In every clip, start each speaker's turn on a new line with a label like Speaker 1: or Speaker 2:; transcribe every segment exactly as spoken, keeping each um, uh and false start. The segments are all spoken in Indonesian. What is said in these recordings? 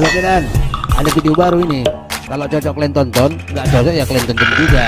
Speaker 1: Halo kalian, ada video baru ini. Kalau cocok kalian tonton, nggak cocok ya kalian tonton juga.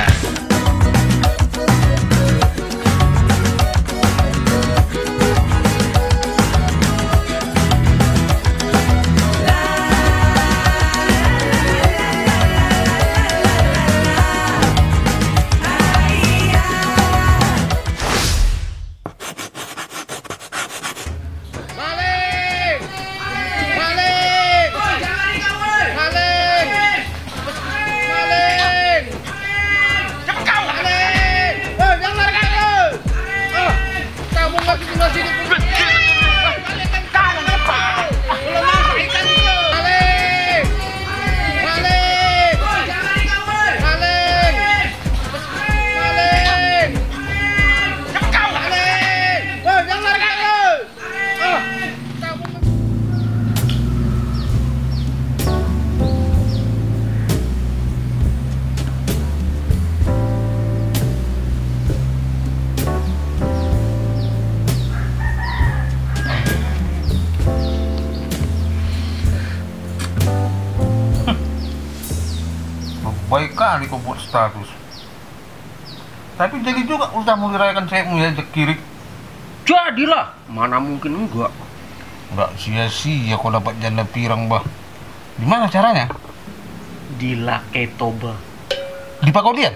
Speaker 2: Baik kali kau buat status. Tapi jadi juga udah mau dirayakan cewekmu ya, Jekirik.
Speaker 3: Jadilah, mana mungkin enggak.
Speaker 2: Enggak sia-sia kau dapat janda pirang, bah. Di mana caranya?
Speaker 3: Di Laketoba.
Speaker 2: Di Pakaudian?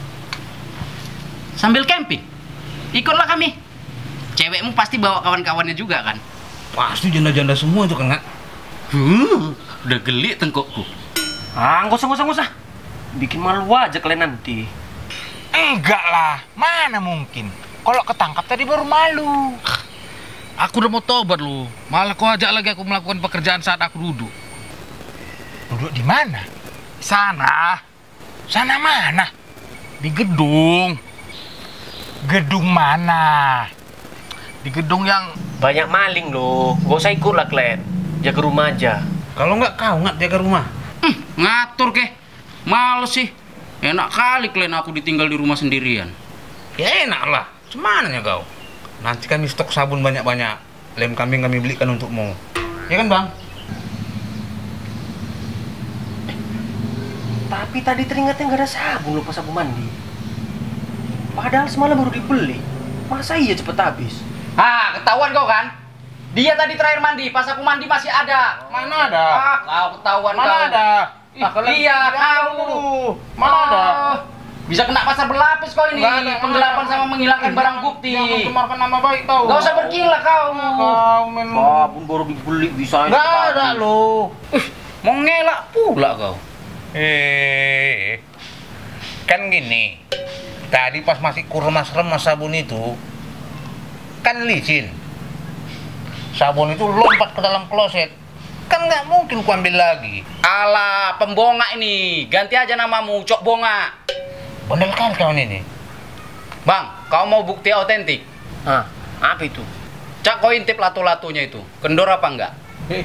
Speaker 3: Sambil camping. Ikutlah kami. Cewekmu pasti bawa kawan-kawannya juga kan?
Speaker 2: Pasti janda-janda semua itu kan, Kak.
Speaker 3: Huh, udah geli tengkokku. Ah, nggak usah, nggak usah, nggak usah. Bikin malu aja kalian nanti.
Speaker 4: Enggak lah, mana mungkin. Kalau ketangkap tadi baru malu.
Speaker 5: Aku udah mau tobat lu. Malah kau ajak lagi aku melakukan pekerjaan saat aku duduk.
Speaker 4: Duduk di mana?
Speaker 5: Sana.
Speaker 4: Sana mana?
Speaker 5: Di gedung.
Speaker 4: Gedung mana?
Speaker 5: Di gedung yang...
Speaker 3: Banyak maling loh. Gak usah ikut lah kalian. Jaga rumah aja.
Speaker 2: Kalau enggak kau nggak jaga rumah.
Speaker 6: Hmm, ngatur keh. Males sih. Enak kali kalian aku ditinggal di rumah sendirian.
Speaker 2: Ya enak lah. Cumananya kau. Nanti kami stok sabun banyak-banyak. Lem kambing kami belikan untukmu. Ya kan, Bang?
Speaker 3: Tapi tadi teringatnya nggak ada sabun lupa sabun mandi. Padahal semalam baru dibeli. Masa iya cepet habis?
Speaker 6: Ah, ketahuan kau kan? Dia tadi terakhir mandi, pas aku mandi masih ada.
Speaker 2: Mana ada?
Speaker 6: Ah, kau ketahuan
Speaker 2: Mana
Speaker 6: kau.
Speaker 2: ada?
Speaker 6: Ih, iya, kau.
Speaker 2: Mana ada?
Speaker 6: Oh, bisa kena pasar berlapis kau ini.
Speaker 2: Nggak ada,
Speaker 6: Penggelapan
Speaker 2: nggak ada.
Speaker 6: sama menghilangkan barang bukti.
Speaker 2: Jangan mencemarkan nama baik kau.
Speaker 6: Gak usah bergila kau.
Speaker 2: Kau men.
Speaker 3: Sabun baru dibeli bisa aja
Speaker 2: Nggak
Speaker 3: cepet
Speaker 2: ada
Speaker 3: habis.
Speaker 2: lo.
Speaker 6: Ih, mau ngelak pula kau.
Speaker 4: Eh, kan gini. Tadi pas masih kuremas-remas sabun itu, kan licin. Sabun itu lompat ke dalam kloset. Kan nggak mungkin ku ambil lagi.
Speaker 6: Alah, pembonga ini. Ganti aja namamu, Cok Bonga.
Speaker 4: Bener kan kawan ini?
Speaker 6: Bang, kau mau bukti autentik?
Speaker 3: Ah, apa itu?
Speaker 6: Cak kau intip latu-latunya itu. Kendor apa enggak?
Speaker 2: Eh,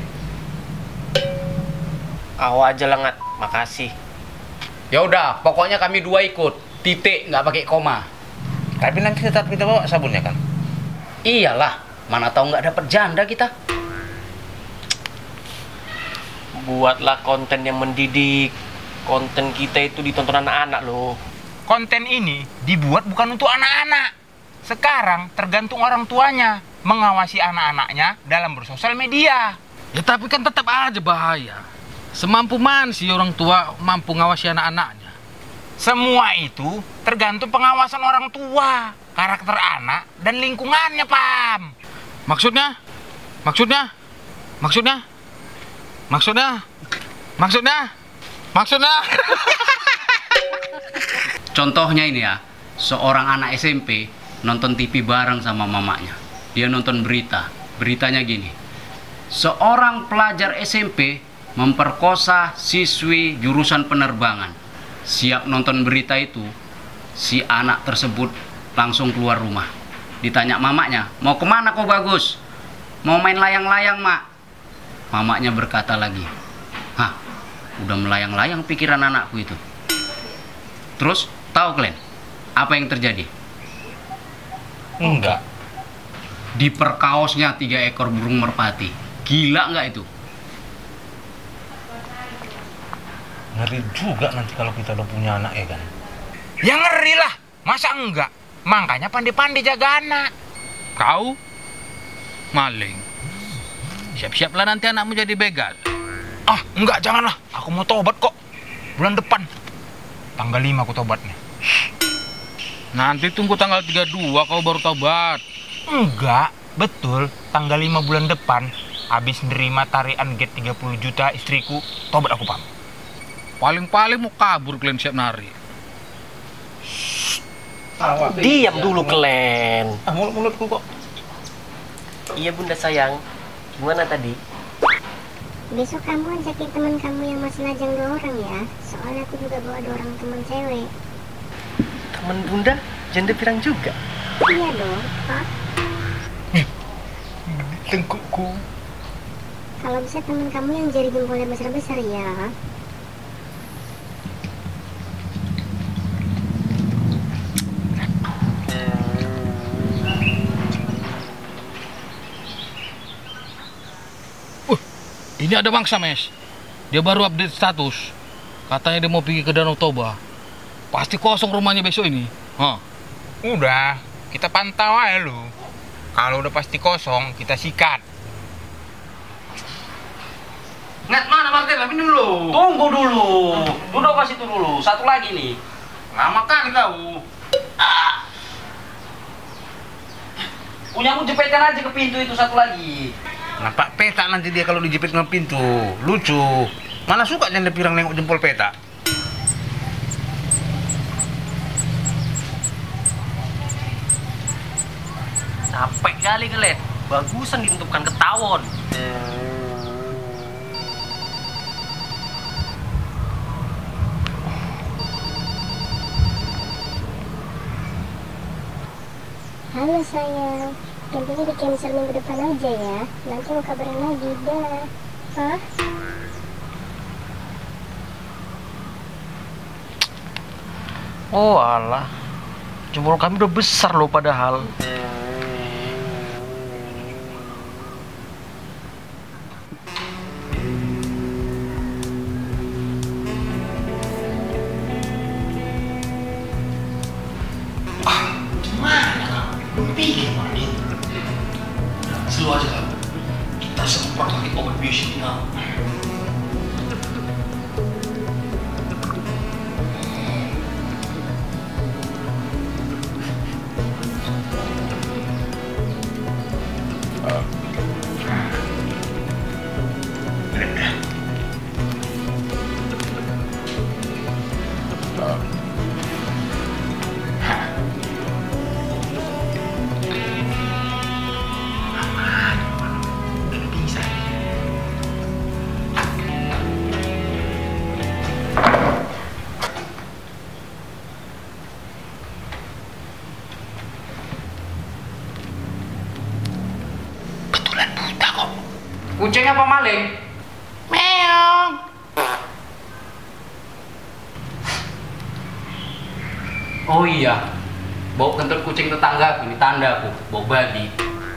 Speaker 3: Kau aja lah Ngat, makasih.
Speaker 6: Ya udah, pokoknya kami dua ikut. Titik, nggak pakai koma.
Speaker 4: Tapi nanti tetap kita bawa sabunnya kan?
Speaker 6: Iyalah, mana tahu nggak dapet janda kita.
Speaker 3: Buatlah konten yang mendidik. Konten kita itu ditonton anak-anak loh.
Speaker 4: Konten ini dibuat bukan untuk anak-anak. Sekarang tergantung orang tuanya mengawasi anak-anaknya dalam bersosial media.
Speaker 5: Ya tapi kan tetap aja bahaya. Semampu mana sih orang tua mampu ngawasi anak-anaknya?
Speaker 4: Semua itu tergantung pengawasan orang tua, karakter anak, dan lingkungannya, Pam.
Speaker 5: Maksudnya? Maksudnya? Maksudnya? Maksudnya? Maksudnya? Maksudnya?
Speaker 6: Contohnya ini ya, seorang anak S M P nonton T V bareng sama mamanya. Dia nonton berita. Beritanya gini. Seorang pelajar S M P memperkosa siswi jurusan penerbangan. Siap nonton berita itu, si anak tersebut langsung keluar rumah. Ditanya mamanya, mau kemana kau Bagus? Mau main layang-layang, Mak. Mamanya berkata lagi, hah, udah melayang-layang pikiran anakku itu. Terus, tahu kalian, apa yang terjadi?
Speaker 4: Enggak.
Speaker 6: Diperkaosnya tiga ekor burung merpati. Gila nggak itu?
Speaker 2: Ngeri juga nanti kalau kita udah punya anak, ya kan?
Speaker 4: Ya ngeri lah, masa enggak? Makanya pandai-pandai jaga anak.
Speaker 5: Kau maling. Siap-siaplah nanti anakmu jadi begal.
Speaker 4: Ah, enggak, janganlah. Aku mau tobat kok. Bulan depan. Tanggal lima aku tobatnya.
Speaker 5: Nanti tunggu tanggal tiga puluh dua kau baru tobat.
Speaker 4: Enggak, betul. Tanggal lima bulan depan, habis nerima tarian get tiga puluh juta istriku, tobat aku, Pam.
Speaker 5: Paling-paling mau kabur kalian siap nari.
Speaker 3: Diam dulu, Klen.
Speaker 2: Ah, mulut-mulutku kok.
Speaker 3: Iya, Bunda sayang. Gimana tadi?
Speaker 7: Besok kamu ajakin teman kamu yang masih lajang dua orang ya. Soalnya aku juga bawa dua orang teman cewek.
Speaker 3: Temen Bunda janda pirang juga.
Speaker 7: Iya dong, Pak.
Speaker 4: Tengkukku.
Speaker 7: Kalau bisa teman kamu yang jari jempolnya besar-besar ya.
Speaker 5: Ini ada bangsa, Mes. Dia baru update status. Katanya dia mau pergi ke Danau Toba. Pasti kosong rumahnya besok ini. Hah.
Speaker 4: Udah, kita pantau aja lu. Kalau udah pasti kosong, kita sikat.
Speaker 6: Ngat, mana Martel? Minum dulu.
Speaker 3: Tunggu dulu. Duduk pas itu dulu. Satu lagi nih.
Speaker 6: Lama kali kau.
Speaker 3: Ah. Punyamu jepitkan aja ke pintu itu satu lagi.
Speaker 2: Nampak peta nanti dia kalau dijepit dengan pintu. Lucu. Mana suka janda pirang nengok jempol peta.
Speaker 3: Capek kali, Klen. Bagusan ditutupkan ke tawon.
Speaker 7: Halo sayang, campingnya di cancel minggu depan aja ya. Nanti mau kabarin lagi, dah. Hah?
Speaker 3: Oh alah, jempol kami udah besar loh padahal.
Speaker 6: Slow aja kan. Kita sempat lagi overvision now. Kucing apa maling? Meong. Oh iya, bau kentut kucing tetangga ini tanda aku, bau babi.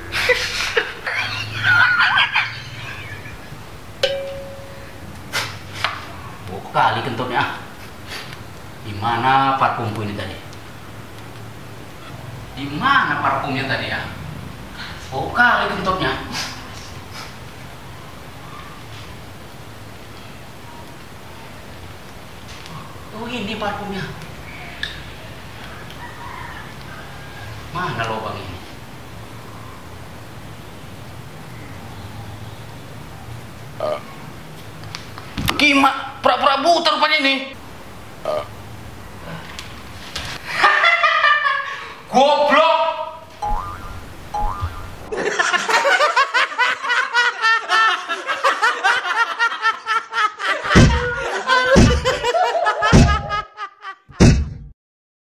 Speaker 6: Bau kali kentutnya. Di mana parfumku ini tadi? Di mana parfumnya tadi ya? Bau kali kentutnya. Oh ini parfumnya. Mana lubang ini? Uh. Gimana? Pura-pura buta rupanya ini. Uh. Goblok!